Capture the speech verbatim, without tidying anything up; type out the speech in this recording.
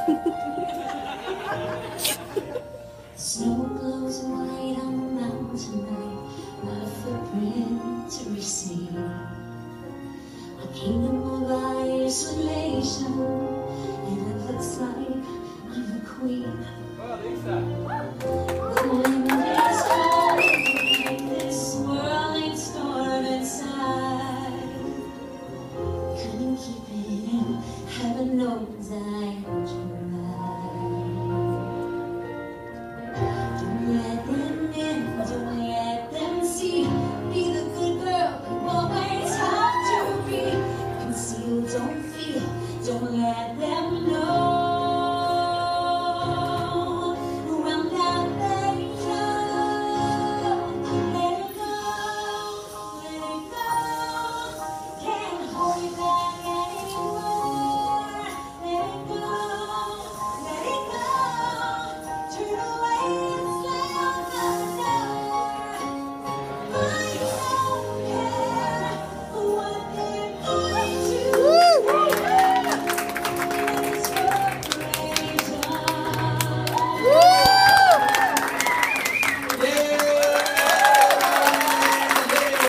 Snow glows white on the mountain tonight, not a footprint to receive. A kingdom of isolation, and it looks like I'm the queen. Oh, Lisa. The wind is cold, like this swirling storm inside. Couldn't keep it in, heaven knows I